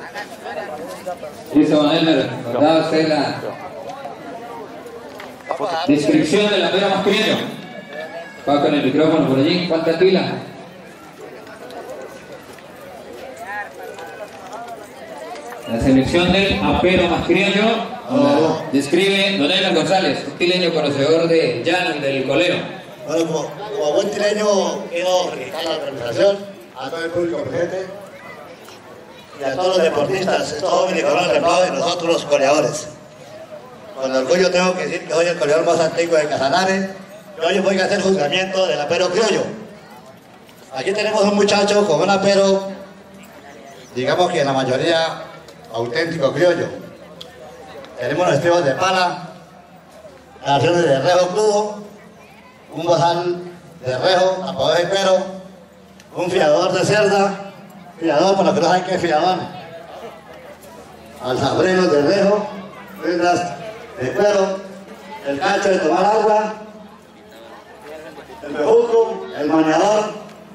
Listo, Manuel, da usted la descripción del apero masculino. Va con el micrófono por allí, ¿cuántas pilas? La selección del apero más criollo describe Don Edgar González, un tileño conocedor de llano y del colero. Bueno, como buen tileño quiero felicitar a la organización, a todo el público presente y a todos los deportistas, estos jóvenes que fueron ejemplados y nosotros los coleadores. Con orgullo tengo que decir que soy el coleador más antiguo de Casanare y hoy voy a hacer juzgamiento del apero criollo. Aquí tenemos un muchacho con un apero, digamos que la mayoría auténtico criollo. Tenemos los estribos de pala, las acciones de rejo crudo, un bozal de rejo, apagado de cuero, un fiador de cerda, fiador para los que no saben qué es fiador, alzabreros de rejo, prendas de cuero, el cacho de tomar agua, el bejuco, el maniador,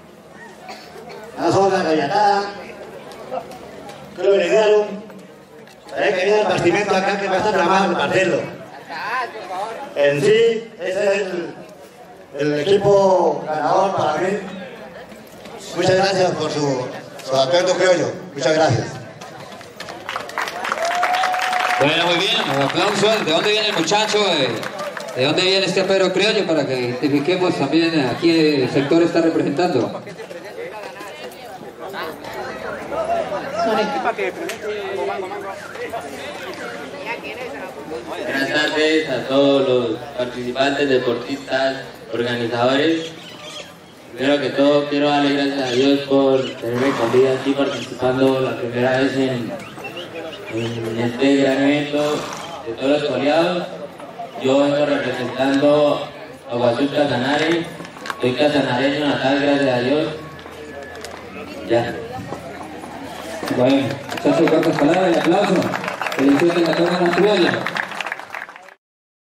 la soga gallanada, el venidero. Sabéis que viene el bastimento acá que va a estar tramado en partirlo. En sí, ese es el equipo ganador para mí. Muchas gracias por su atuendo criollo. Muchas gracias. Bueno, muy bien, un aplauso. ¿De dónde viene el muchacho? ¿De dónde viene este apero criollo? Para que identifiquemos también a qué sector está representando. Buenas tardes a todos los participantes, deportistas, organizadores. Primero que todo quiero darle gracias a Dios por tenerme con vida aquí participando la primera vez en este gran evento de todos los coleados. Yo vengo representando a Guazú Casanare, soy casanareño natal, gracias a Dios. Ya. Bueno, muchachos, cortas palabras y aplauso. Felicidades a toda la criolla.